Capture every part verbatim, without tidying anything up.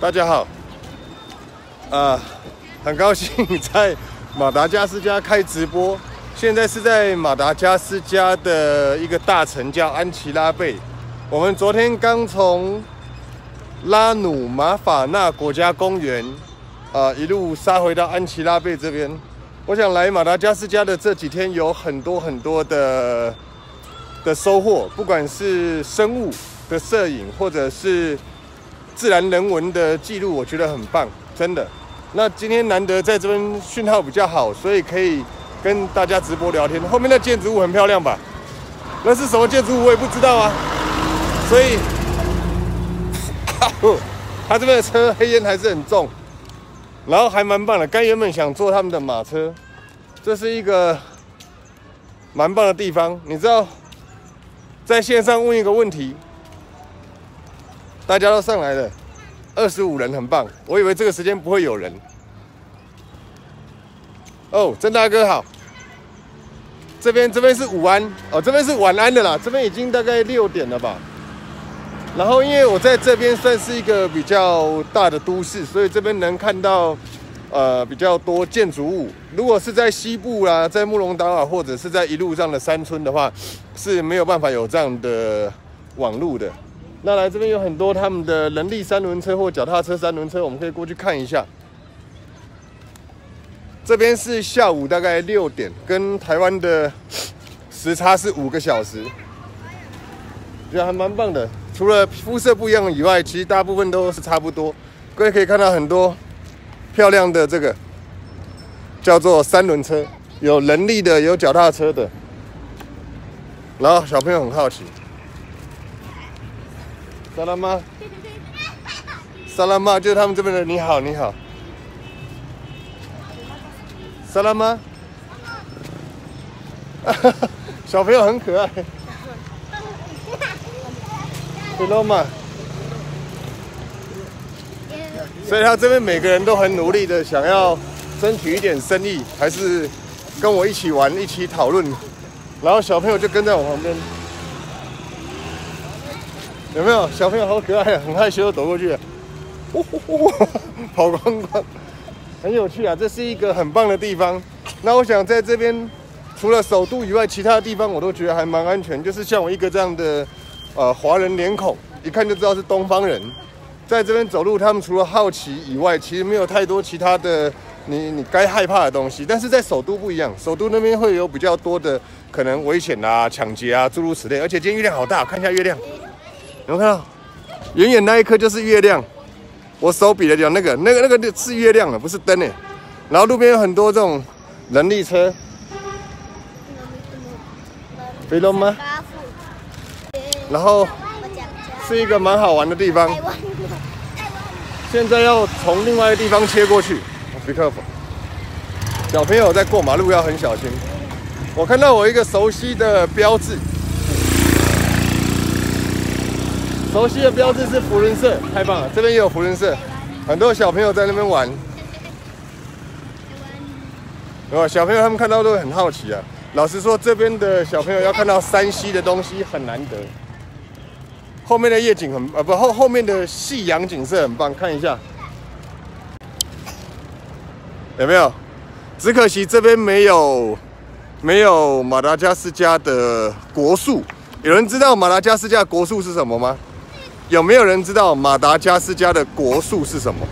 大家好，啊、呃，很高兴在马达加斯加开直播。现在是在马达加斯加的一个大城叫安琪拉贝。我们昨天刚从拉努马法纳国家公园，啊、呃，一路杀回到安琪拉贝这边。我想来马达加斯加的这几天有很多很多的的收获，不管是生物的摄影，或者是自然人文的记录，我觉得很棒，真的。那今天难得在这边讯号比较好，所以可以跟大家直播聊天。后面的建筑物很漂亮吧？那是什么建筑物我也不知道啊。所以，他这边的车黑烟还是很重，然后还蛮棒的。刚原本想坐他们的马车，这是一个蛮棒的地方。你知道，在线上问一个问题。大家都上来了，二十五人，很棒。我以为这个时间不会有人。哦，曾大哥好。这边这边是午安哦，这边是晚安的啦。这边已经大概六点了吧。然后因为我在这边算是一个比较大的都市，所以这边能看到呃比较多建筑物。如果是在西部啦，在穆隆岛啊，或者是在一路上的山村的话，是没有办法有这样的网路的。那来这边有很多他们的人力三轮车或脚踏车三轮车，我们可以过去看一下。这边是下午大概六点，跟台湾的时差是五个小时，觉得还蛮棒的。除了肤色不一样以外，其实大部分都是差不多。各位可以看到很多漂亮的这个叫做三轮车，有人力的，有脚踏车的。然后小朋友很好奇。萨拉玛，萨拉玛就是他们这边的你好，你好。萨拉玛，小朋友很可爱。菲罗玛，所以他这边每个人都很努力的想要争取一点生意，还是跟我一起玩，一起讨论。然后小朋友就跟在我旁边。有没有小朋友好可爱啊？很害羞的走过去，呼呼呼，跑光光，很有趣啊！这是一个很棒的地方。那我想在这边，除了首都以外，其他的地方我都觉得还蛮安全。就是像我一个这样的呃华人脸孔，一看就知道是东方人，在这边走路，他们除了好奇以外，其实没有太多其他的你你该害怕的东西。但是在首都不一样，首都那边会有比较多的可能危险啊、抢劫啊，诸如此类。而且今天月亮好大，看一下月亮。有没有看到？远远那一颗就是月亮，我手比了讲，那个、那个、那个是月亮了，不是灯哎。然后路边有很多这种人力车，飞龙吗？然后是一个蛮好玩的地方。现在要从另外一个地方切过去 ，be careful。小朋友在过马路要很小心。我看到我一个熟悉的标志。熟悉的标志是福伦社，太棒了！这边也有福伦社，很多小朋友在那边玩。哦，小朋友他们看到都很好奇啊。老实说，这边的小朋友要看到山西的东西很难得。后面的夜景很呃不后后面的夕阳景色很棒，看一下有没有？只可惜这边没有没有马达加斯加的国树。有人知道马达加斯加的国树是什么吗？有没有人知道马达加斯加的国树是什么？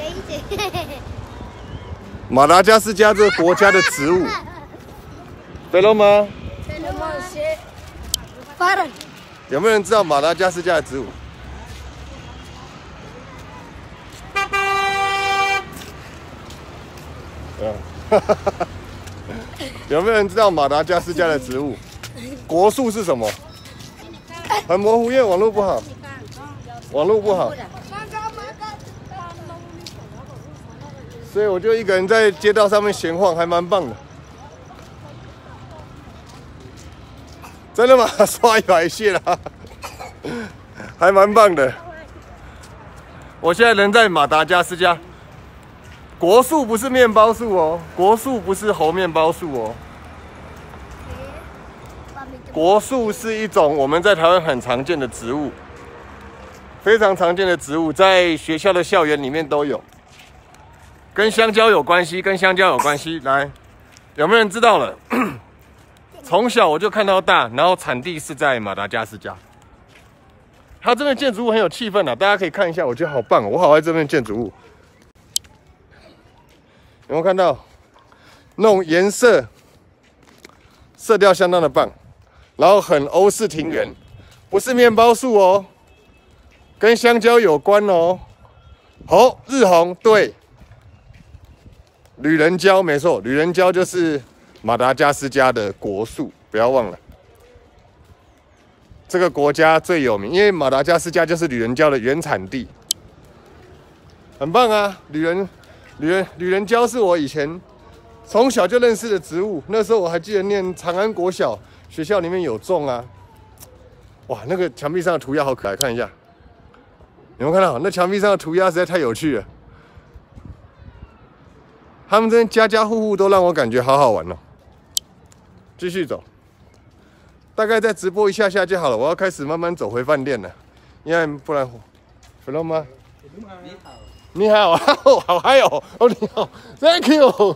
马达加斯加这个国家的植物，对了吗？有没有人知道马达加斯加的植物？有没有人知道马达加斯加的植物？国树是什么？很模糊，因为网络不好。网络不好，所以我就一个人在街道上面闲晃，还蛮棒的。真的吗？刷一百谢了，还蛮棒的。我现在人在马达加斯加，国树不是面包树哦，国树不是猴面包树哦。国树是一种我们在台湾很常见的植物。 非常常见的植物，在学校的校园里面都有，跟香蕉有关系，跟香蕉有关系。来，有没有人知道了？从小我就看到大，然后产地是在马达加斯加。它这边建筑物很有气氛啊，大家可以看一下，我觉得好棒哦，我好爱这边建筑物。有没有看到那种颜色，色调相当的棒，然后很欧式庭园，不是面包树哦，跟香蕉有关哦。好，日红对，旅人蕉没错，旅人蕉就是马达加斯加的国树，不要忘了。这个国家最有名，因为马达加斯加就是旅人蕉的原产地，很棒啊！旅人，旅人，旅人蕉是我以前从小就认识的植物。那时候我还记得念长安国小，学校里面有种啊。哇，那个墙壁上的涂鸦好可爱，看一下，有没有看到？那墙壁上的涂鸦实在太有趣了。他们这边家家户户都让我感觉好好玩哦。继续走。大概再直播一下下就好了，我要开始慢慢走回饭店了，因为不然，知道吗？你好，你好，好嗨哦！哦，你好 ，Thank you。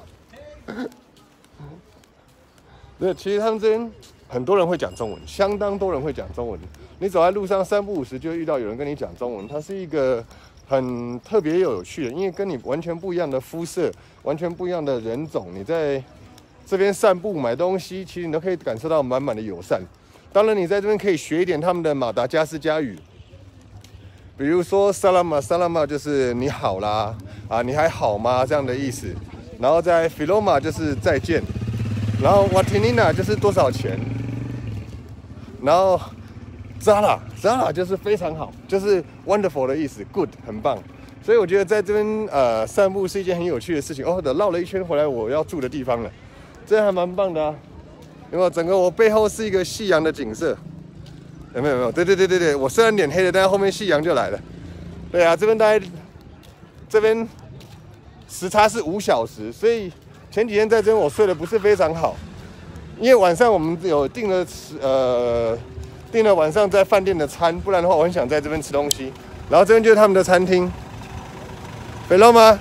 对，其实他们这边很多人会讲中文，相当多人会讲中文。你走在路上三不五时就会遇到有人跟你讲中文，它是一个很特别又有趣的，因为跟你完全不一样的肤色，完全不一样的人种，你在这边散步买东西，其实你都可以感受到满满的友善。当然，你在这边可以学一点他们的马达加斯加语，比如说萨拉玛，萨拉玛就是你好啦，啊，你还好吗这样的意思。然后在菲罗马就是再见，然后瓦提尼娜就是多少钱，然后扎拉扎拉就是非常好，就是 wonderful 的意思 ，good 很棒。所以我觉得在这边呃散步是一件很有趣的事情。哦，绕了一圈回来我要住的地方了。这还蛮棒的啊！有没有？整个我背后是一个夕阳的景色，有没有？有没有？对对对对对，我虽然脸黑了，但是后面夕阳就来了。对啊，这边大概这边时差是五小时，所以前几天在这边我睡得不是非常好，因为晚上我们有订了呃订了晚上在饭店的餐，不然的话我很想在这边吃东西。然后这边就是他们的餐厅，北漏吗？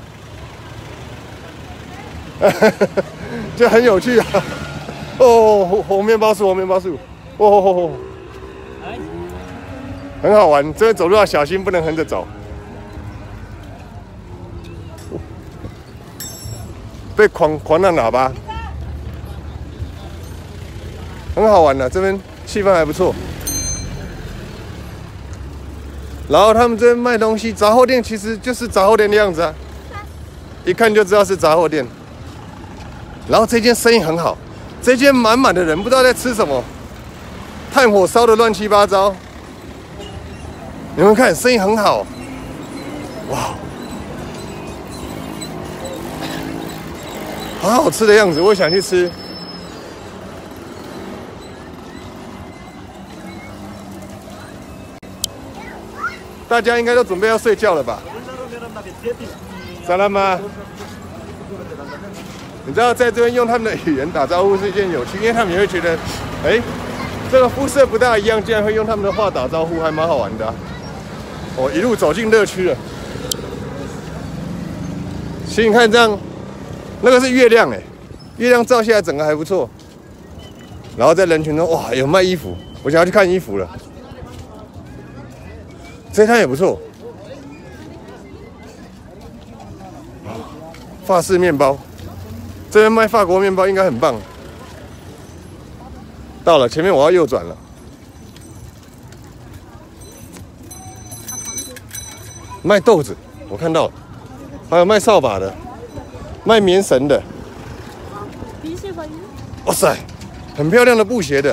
就很有趣啊！哦，红面包树，红面包树，哦哦哦，很好玩。这边走路要小心，不能横着走。被狂狂按喇叭，很好玩的、啊。这边气氛还不错。然后他们这边卖东西，杂货店其实就是杂货店的样子啊，一看就知道是杂货店。然后这间生意很好，这间满满的人，不知道在吃什么，炭火烧的乱七八糟。你们看，生意很好，哇，好好吃的样子，我也想去吃。大家应该都准备要睡觉了吧？萨拉玛。你知道在这边用他们的语言打招呼是一件有趣，因为他们也会觉得，哎、欸，这个肤色不大一样，竟然会用他们的话打招呼，还蛮好玩的、啊。我、哦、一路走进乐区了。其实你看这样，那个是月亮哎、欸，月亮照下来整个还不错。然后在人群中，哇，有卖衣服，我想要去看衣服了。这一摊也不错。法式面包。这边卖法国面包应该很棒。到了，前面我要右转了。卖豆子，我看到了，还有卖扫把的，卖棉绳的。哇塞，很漂亮的布鞋的。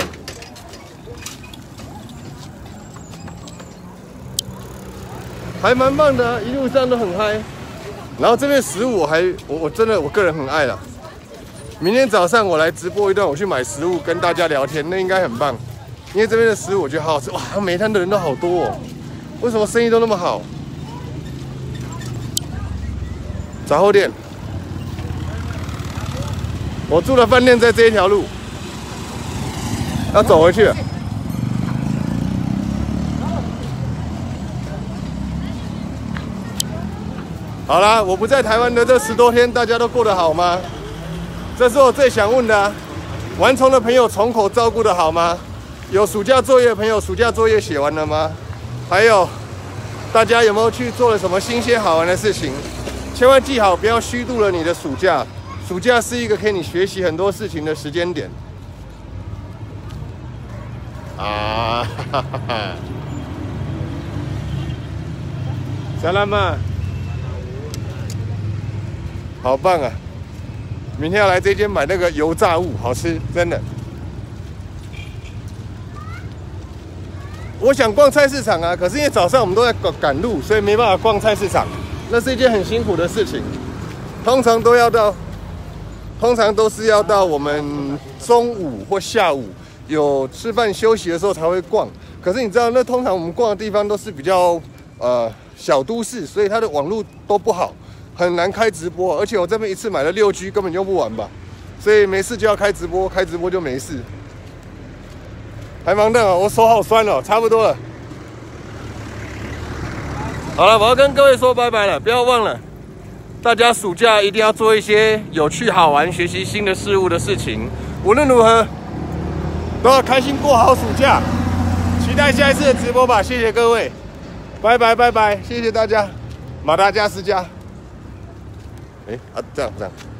还蛮棒的、啊，一路上都很嗨。然后这边食物我还我我真的我个人很爱啦。明天早上我来直播一段，我去买食物跟大家聊天，那应该很棒。因为这边的食物我觉得好好吃，哇，每一摊的人都好多哦，为什么生意都那么好？杂货店，我住的饭店在这一条路，要走回去了。 好啦，我不在台湾的这十多天，大家都过得好吗？这是我最想问的、啊。玩虫的朋友，虫口照顾得好吗？有暑假作业的朋友，暑假作业写完了吗？还有，大家有没有去做了什么新鲜好玩的事情？千万记好，不要虚度了你的暑假。暑假是一个可以你学习很多事情的时间点。啊，哈哈哈！萨拉玛，好棒啊！明天要来这间买那个油炸物，好吃，真的。我想逛菜市场啊，可是因为早上我们都在赶赶路，所以没办法逛菜市场。那是一件很辛苦的事情，通常都要到，通常都是要到我们中午或下午有吃饭休息的时候才会逛。可是你知道，那通常我们逛的地方都是比较呃小都市，所以它的网络都不好。很难开直播，而且我这边一次买了六 G， 根本用不完吧，所以没事就要开直播，开直播就没事。还忙的哦，我手好酸哦，差不多了。好了，我要跟各位说拜拜了，不要忘了，大家暑假一定要做一些有趣好玩、学习新的事物的事情。无论如何，都要开心过好暑假。期待下一次的直播吧，谢谢各位，拜拜拜拜，谢谢大家，马达加斯加。哎啊，这样这样。